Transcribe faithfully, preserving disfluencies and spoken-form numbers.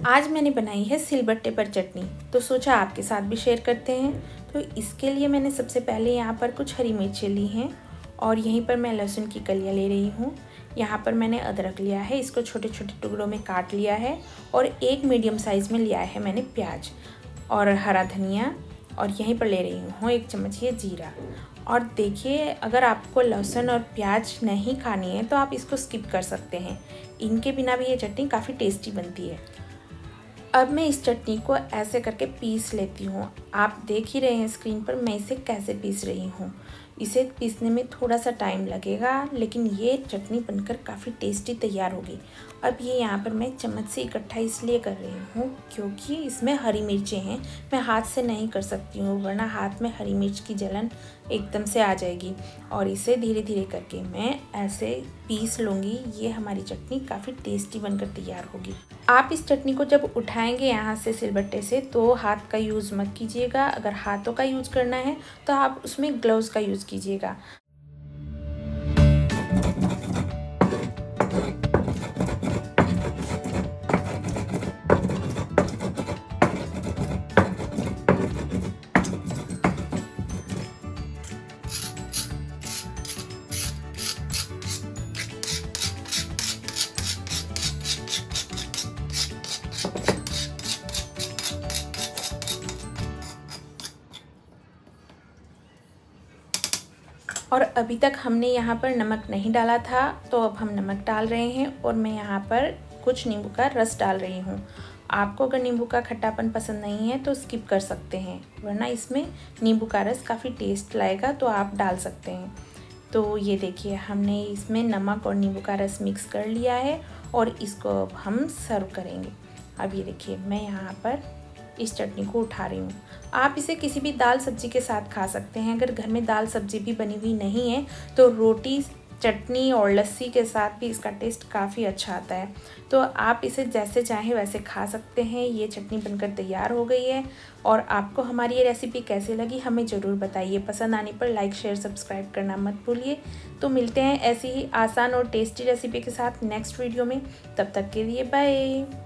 आज मैंने बनाई है सिलबट्टे पर चटनी, तो सोचा आपके साथ भी शेयर करते हैं। तो इसके लिए मैंने सबसे पहले यहाँ पर कुछ हरी मिर्चें ली हैं और यहीं पर मैं लहसुन की कलियाँ ले रही हूँ। यहाँ पर मैंने अदरक लिया है, इसको छोटे छोटे टुकड़ों में काट लिया है और एक मीडियम साइज़ में लिया है मैंने प्याज और हरा धनिया, और यहीं पर ले रही हूँ एक चम्मच ये जीरा। और देखिए, अगर आपको लहसुन और प्याज नहीं खानी है तो आप इसको स्किप कर सकते हैं, इनके बिना भी ये चटनी काफ़ी टेस्टी बनती है। अब मैं इस चटनी को ऐसे करके पीस लेती हूँ। आप देख ही रहे हैं स्क्रीन पर मैं इसे कैसे पीस रही हूँ। इसे पीसने में थोड़ा सा टाइम लगेगा, लेकिन ये चटनी बनकर काफ़ी टेस्टी तैयार होगी। अब ये यहाँ पर मैं चम्मच से इकट्ठा इसलिए कर रही हूँ क्योंकि इसमें हरी मिर्चें हैं, मैं हाथ से नहीं कर सकती हूँ वरना हाथ में हरी मिर्च की जलन एकदम से आ जाएगी। और इसे धीरे धीरे करके मैं ऐसे पीस लूँगी, ये हमारी चटनी काफ़ी टेस्टी बनकर तैयार होगी। आप इस चटनी को जब उठाएंगे यहाँ से सिलबट्टे से तो हाथ का यूज़ मत कीजिएगा। अगर हाथों का यूज़ करना है तो आप उसमें ग्लव्स का यूज़ कीजिएगा। और अभी तक हमने यहाँ पर नमक नहीं डाला था, तो अब हम नमक डाल रहे हैं और मैं यहाँ पर कुछ नींबू का रस डाल रही हूँ। आपको अगर नींबू का खट्टापन पसंद नहीं है तो स्किप कर सकते हैं, वरना इसमें नींबू का रस काफ़ी टेस्ट लाएगा, तो आप डाल सकते हैं। तो ये देखिए, हमने इसमें नमक और नींबू का रस मिक्स कर लिया है और इसको अब हम सर्व करेंगे। अब ये देखिए, मैं यहाँ पर इस चटनी को उठा रही हूँ। आप इसे किसी भी दाल सब्जी के साथ खा सकते हैं। अगर घर में दाल सब्जी भी बनी हुई नहीं है तो रोटी, चटनी और लस्सी के साथ भी इसका टेस्ट काफ़ी अच्छा आता है। तो आप इसे जैसे चाहें वैसे खा सकते हैं। ये चटनी बनकर तैयार हो गई है। और आपको हमारी ये रेसिपी कैसी लगी हमें ज़रूर बताइए। पसंद आने पर लाइक, शेयर, सब्सक्राइब करना मत भूलिए। तो मिलते हैं ऐसी ही आसान और टेस्टी रेसिपी के साथ नेक्स्ट वीडियो में। तब तक के लिए बाय।